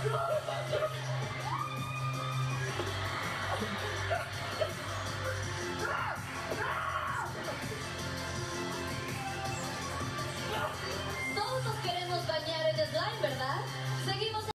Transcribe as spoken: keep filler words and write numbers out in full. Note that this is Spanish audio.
Todos nos queremos bañar en slime, ¿verdad? Seguimos